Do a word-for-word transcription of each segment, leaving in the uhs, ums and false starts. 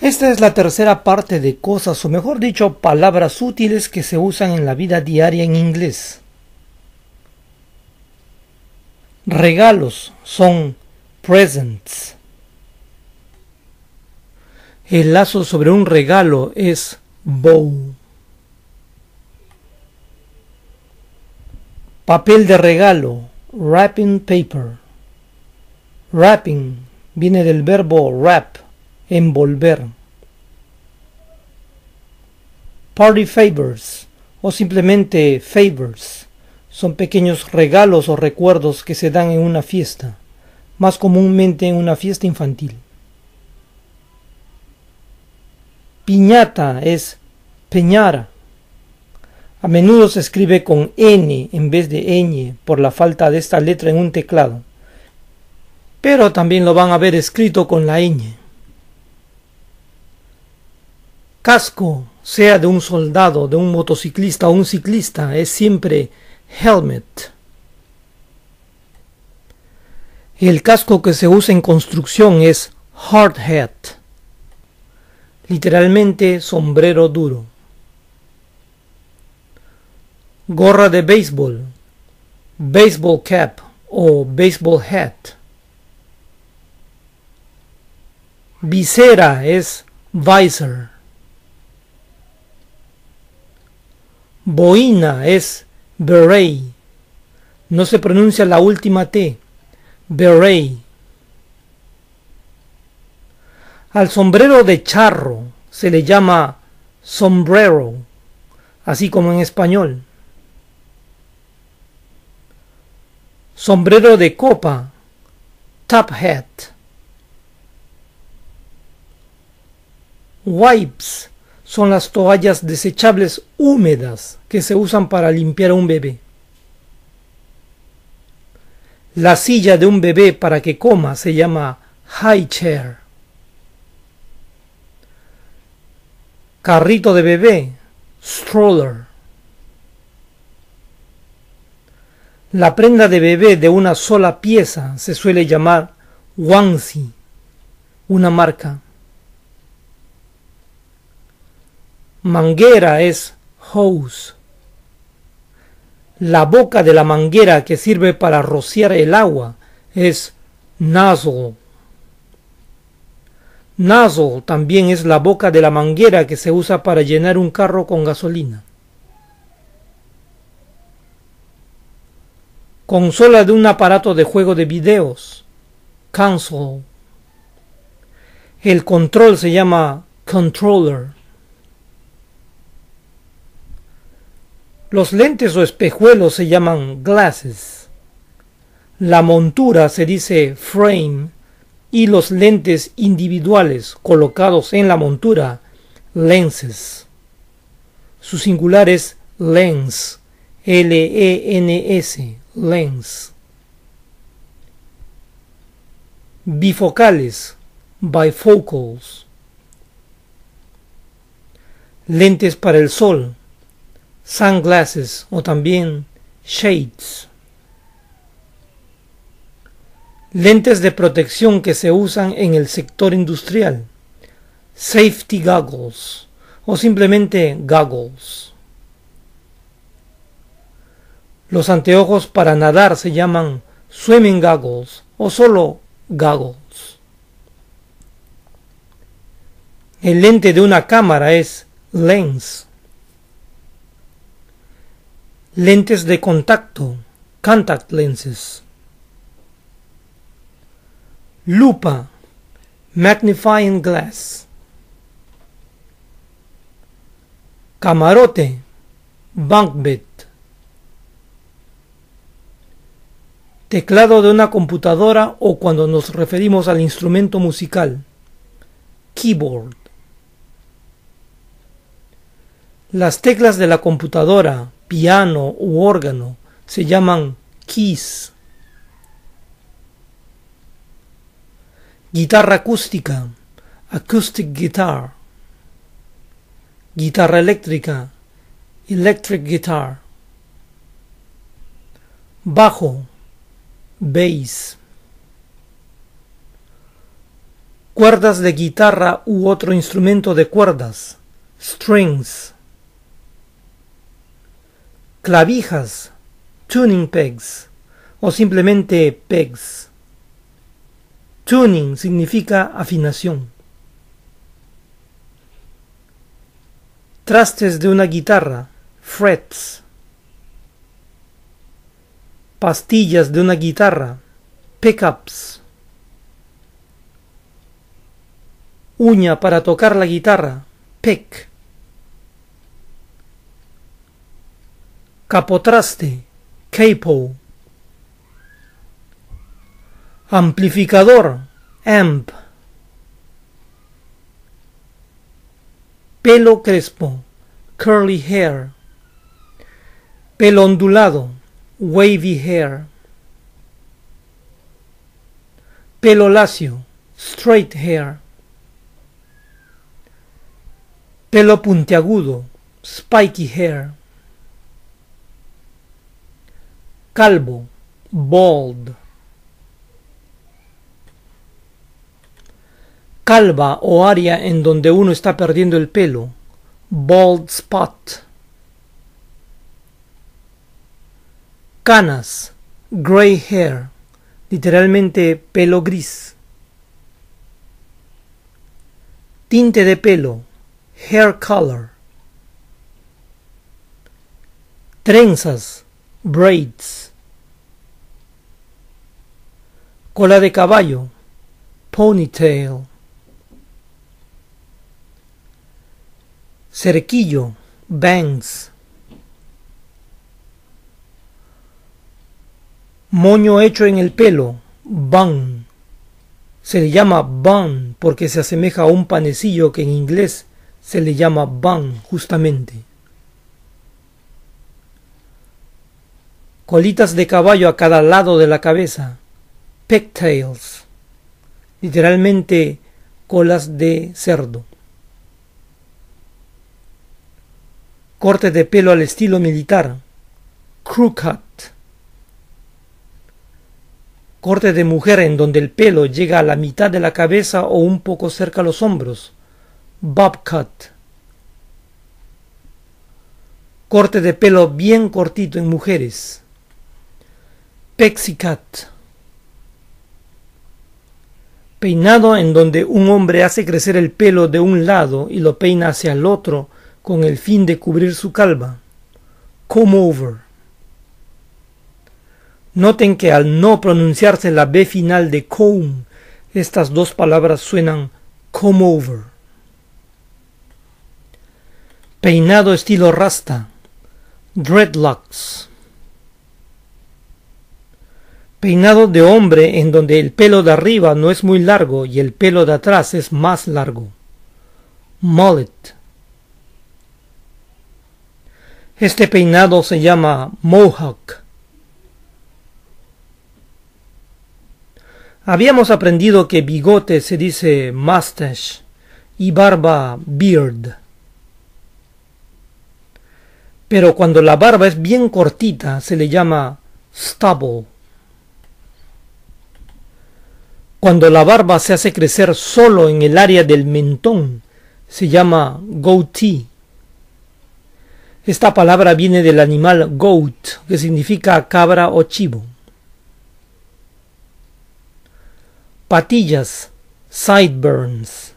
Esta es la tercera parte de cosas, o mejor dicho, palabras útiles que se usan en la vida diaria en inglés. Regalos son presents. El lazo sobre un regalo es bow. Papel de regalo, wrapping paper. Wrapping viene del verbo wrap, envolver. Party favors o simplemente favors son pequeños regalos o recuerdos que se dan en una fiesta, más comúnmente en una fiesta infantil. Piñata es peñara. A menudo se escribe con N en vez de ñ por la falta de esta letra en un teclado, pero también lo van a ver escrito con la ñ. Casco, sea de un soldado, de un motociclista o un ciclista, es siempre helmet. El casco que se usa en construcción es hard hat, literalmente sombrero duro. Gorra de béisbol, baseball cap o baseball hat. Visera es visor. Boina es beret. No se pronuncia la última T. Beret. Al sombrero de charro se le llama sombrero, así como en español. Sombrero de copa, top hat. Wipes son las toallas desechables húmedas que se usan para limpiar a un bebé. La silla de un bebé para que coma se llama high chair. Carrito de bebé, stroller. La prenda de bebé de una sola pieza se suele llamar onesie, una marca. Manguera es hose. La boca de la manguera que sirve para rociar el agua es nozzle. Nozzle también es la boca de la manguera que se usa para llenar un carro con gasolina. Consola de un aparato de juego de videos, console. El control se llama controller. Los lentes o espejuelos se llaman glasses. La montura se dice frame y los lentes individuales colocados en la montura, lenses. Su singular es lens, L E N S, lens. Bifocales, bifocals. Lentes para el sol, sunglasses o también shades. Lentes de protección que se usan en el sector industrial, safety goggles o simplemente goggles. Los anteojos para nadar se llaman swimming goggles o solo goggles. El lente de una cámara es lens. Lentes de contacto, contact lenses. Lupa, magnifying glass. Camarote, bunk bed. Teclado de una computadora o cuando nos referimos al instrumento musical, keyboard. Las teclas de la computadora, piano u órgano se llaman keys. Guitarra acústica, acoustic guitar. Guitarra eléctrica, electric guitar. Bajo, bass. Cuerdas de guitarra u otro instrumento de cuerdas. Strings. Clavijas. Tuning pegs. O simplemente pegs. Tuning significa afinación. Trastes de una guitarra. Frets. Pastillas de una guitarra. Pickups. Uña para tocar la guitarra. Pick. Capotraste. Capo. Amplificador. Amp. Pelo crespo. Curly hair. Pelo ondulado. Wavy hair. Pelo lacio. Straight hair. Pelo puntiagudo. Spiky hair. Calvo. Bald. Calva o área en donde uno está perdiendo el pelo. Bald spot. Canas. Gray hair. Literalmente pelo gris. Tinte de pelo. Hair color. Trenzas. Braids. Cola de caballo. Ponytail. Cerquillo. Bangs. Moño hecho en el pelo. Bun. Se le llama bun porque se asemeja a un panecillo que en inglés se le llama bun justamente. Colitas de caballo a cada lado de la cabeza. Pigtails. Literalmente colas de cerdo. Corte de pelo al estilo militar. Crew cut. Corte de mujer en donde el pelo llega a la mitad de la cabeza o un poco cerca a los hombros. Bob cut. Corte de pelo bien cortito en mujeres. Pixie cut. Peinado en donde un hombre hace crecer el pelo de un lado y lo peina hacia el otro con el fin de cubrir su calva. Comb over. Noten que al no pronunciarse la B final de comb, estas dos palabras suenan comb over. Peinado estilo rasta. Dreadlocks. Peinado de hombre en donde el pelo de arriba no es muy largo y el pelo de atrás es más largo. Mullet. Este peinado se llama mohawk. Habíamos aprendido que bigote se dice mustache y barba beard. Pero cuando la barba es bien cortita se le llama stubble. Cuando la barba se hace crecer solo en el área del mentón se llama goatee. Esta palabra viene del animal goat, que significa cabra o chivo. Patillas, sideburns.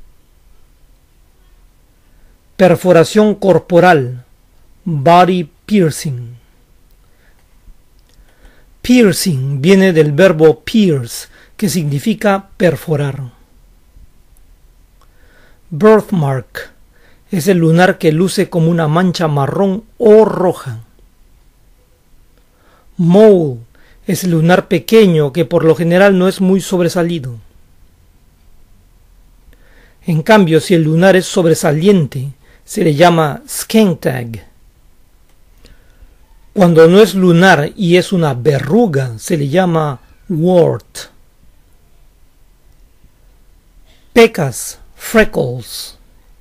Perforación corporal, body piercing. Piercing viene del verbo pierce, que significa perforar. Birthmark es el lunar que luce como una mancha marrón o roja. Mole es el lunar pequeño que por lo general no es muy sobresalido. En cambio, si el lunar es sobresaliente, se le llama skin tag. Cuando no es lunar y es una verruga, se le llama wart. Pecas, freckles.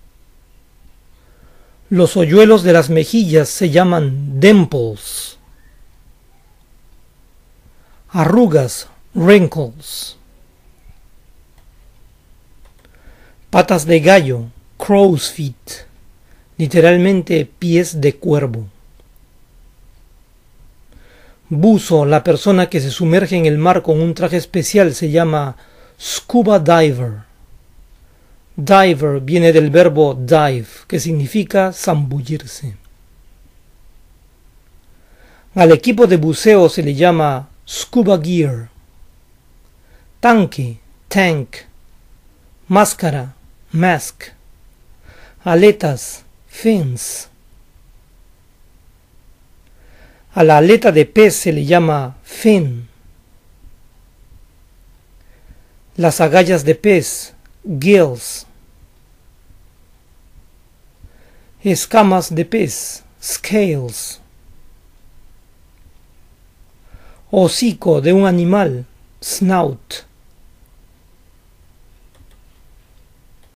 Los hoyuelos de las mejillas se llaman dimples. Arrugas, wrinkles. Patas de gallo, crow's feet, literalmente pies de cuervo. Buzo, la persona que se sumerge en el mar con un traje especial, se llama scuba diver. Diver viene del verbo dive, que significa zambullirse. Al equipo de buceo se le llama scuba gear. Tanque, tank. Máscara, mask. Aletas, fins. A la aleta de pez se le llama fin. Las agallas de pez, gills. Escamas de pez, scales. Hocico de un animal, snout.